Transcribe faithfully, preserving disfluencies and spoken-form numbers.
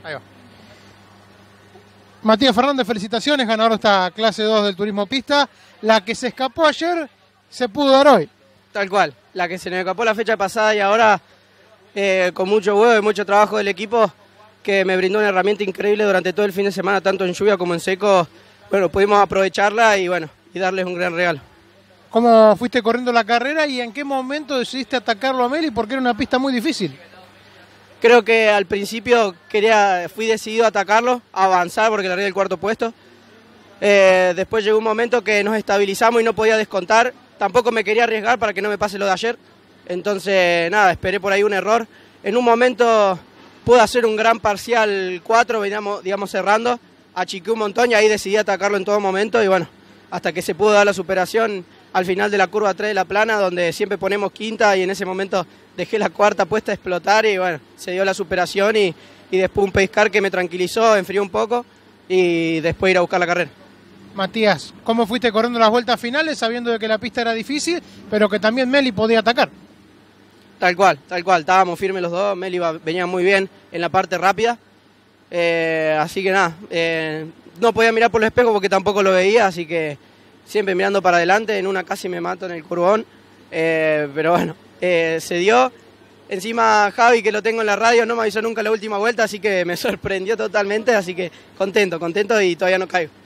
Ahí va. Matías Fernández, felicitaciones, ganador de esta clase dos del turismo pista. La que se escapó ayer se pudo dar hoy. Tal cual, la que se nos escapó la fecha pasada y ahora eh, con mucho huevo y mucho trabajo del equipo que me brindó una herramienta increíble durante todo el fin de semana, tanto en lluvia como en seco. Bueno, pudimos aprovecharla y bueno, y darles un gran regalo. ¿Cómo fuiste corriendo la carrera y en qué momento decidiste atacarlo a Meli? Porque era una pista muy difícil. Creo que al principio quería, fui decidido a atacarlo, a avanzar porque le arriba el cuarto puesto. Eh, después llegó un momento que nos estabilizamos y no podía descontar. Tampoco me quería arriesgar para que no me pase lo de ayer. Entonces, nada, esperé por ahí un error. En un momento pude hacer un gran parcial cuatro, veníamos, digamos, cerrando. Achiqué un montón y ahí decidí atacarlo en todo momento. Y bueno, hasta que se pudo dar la superación al final de la curva tres de la plana, donde siempre ponemos quinta y en ese momento dejé la cuarta puesta a explotar y bueno, se dio la superación y, y después un pescar que me tranquilizó, enfrió un poco y después ir a buscar la carrera. Matías, ¿cómo fuiste corriendo las vueltas finales sabiendo de que la pista era difícil, pero que también Meli podía atacar? Tal cual, tal cual, estábamos firmes los dos, Meli iba, venía muy bien en la parte rápida, eh, así que nada, eh, no podía mirar por el espejo porque tampoco lo veía, así que siempre mirando para adelante, en una casi me mato en el curvón, eh, pero bueno, eh, se dio. Encima Javi, que lo tengo en la radio, no me avisó nunca la última vuelta, así que me sorprendió totalmente, así que contento, contento y todavía no caigo.